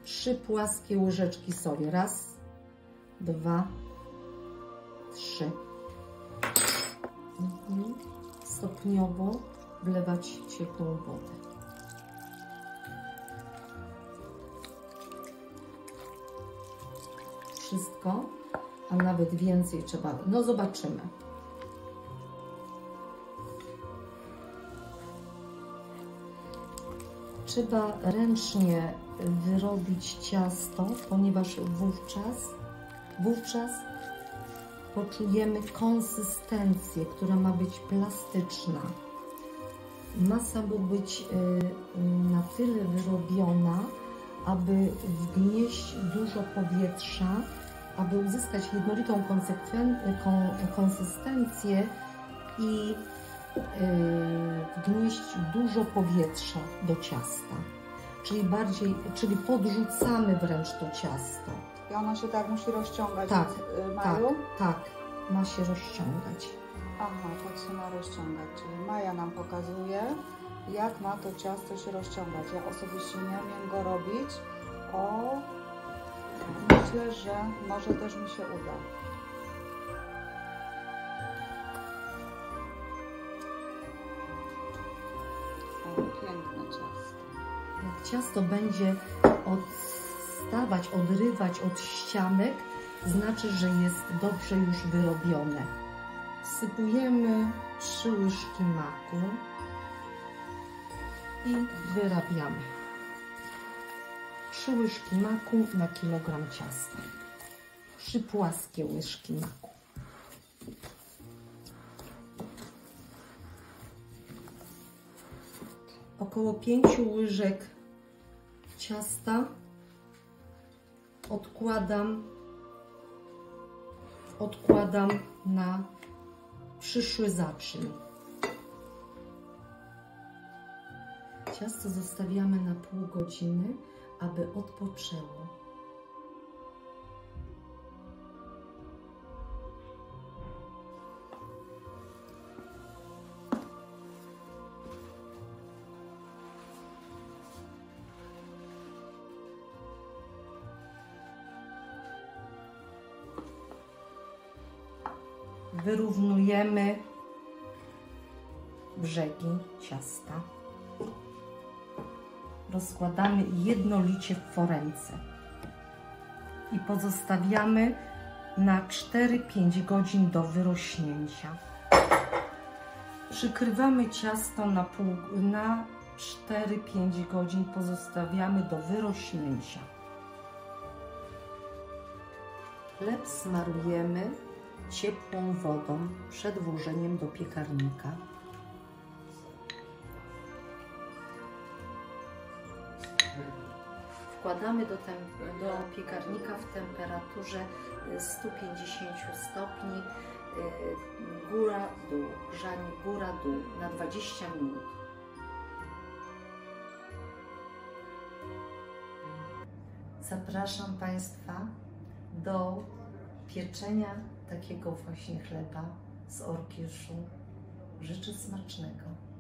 3 płaskie łyżeczki soli. Raz, 2, 3. Stopniowo wlewać ciepłą wodę. Wszystko, a nawet więcej trzeba, no zobaczymy. Trzeba ręcznie wyrobić ciasto, ponieważ wówczas poczujemy konsystencję, która ma być plastyczna. Masa ma być na tyle wyrobiona, aby wgnieść dużo powietrza, aby uzyskać jednolitą konsystencję i wgnieść dużo powietrza do ciasta. Czyli podrzucamy wręcz to ciasto. I ono się tak musi rozciągać, tak, Maju? Tak, ma się rozciągać. Aha, tak się ma rozciągać. Czyli Maja nam pokazuje, jak ma to ciasto się rozciągać. Ja osobiście nie umiem go robić. Myślę, że może też mi się uda. O, piękne ciasto. Jak ciasto będzie odrywać od ścianek, znaczy, że jest dobrze już wyrobione. Wsypujemy 3 łyżki maku i wyrabiamy. 3 łyżki maku na kilogram ciasta. 3 płaskie łyżki maku. Około 5 łyżek ciasta odkładam na przyszły zaczyn. Ciasto zostawiamy na pół godziny, aby odpoczęło. Wyrównujemy brzegi ciasta. Rozkładamy jednolicie w foremce i pozostawiamy na 4-5 godzin do wyrośnięcia. Przykrywamy ciasto na 4-5 godzin, pozostawiamy do wyrośnięcia. Chleb smarujemy ciepłą wodą przed włożeniem do piekarnika. Wkładamy do piekarnika w temperaturze 150 stopni, góra-dół, grzanie góra-dół na 20 minut. Zapraszam Państwa do pieczenia takiego właśnie chleba z orkieszu. Życzę smacznego.